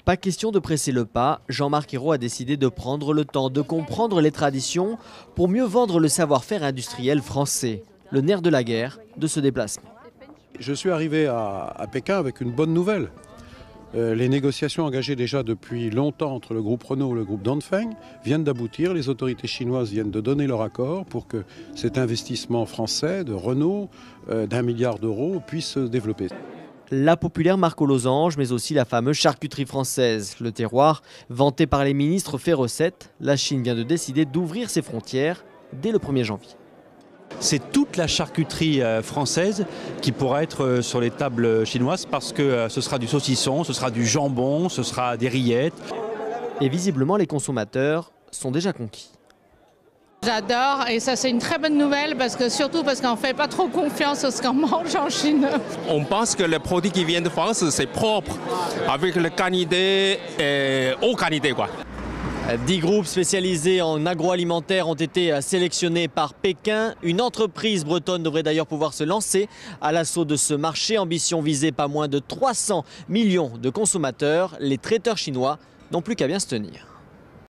Pas question de presser le pas, Jean-Marc Ayrault a décidé de prendre le temps de comprendre les traditions pour mieux vendre le savoir-faire industriel français. Le nerf de la guerre de ce déplacement. Je suis arrivé à Pékin avec une bonne nouvelle. Les négociations engagées déjà depuis longtemps entre le groupe Renault et le groupe Dongfeng viennent d'aboutir. Les autorités chinoises viennent de donner leur accord pour que cet investissement français de Renault d'1 milliard d'euros puisse se développer. La populaire marque aux losanges, mais aussi la fameuse charcuterie française. Le terroir, vanté par les ministres, fait recette. La Chine vient de décider d'ouvrir ses frontières dès le 1er janvier. C'est toute la charcuterie française qui pourra être sur les tables chinoises parce que ce sera du saucisson, ce sera du jambon, ce sera des rillettes. Et visiblement, les consommateurs sont déjà conquis. J'adore et ça c'est une très bonne nouvelle surtout parce qu'on ne fait pas trop confiance à ce qu'on mange en Chine. On pense que les produits qui viennent de France c'est propre, avec la qualité et haute qualité quoi. 10 groupes spécialisés en agroalimentaire ont été sélectionnés par Pékin. Une entreprise bretonne devrait d'ailleurs pouvoir se lancer à l'assaut de ce marché. Ambition visée pas moins de 300 millions de consommateurs. Les traiteurs chinois n'ont plus qu'à bien se tenir.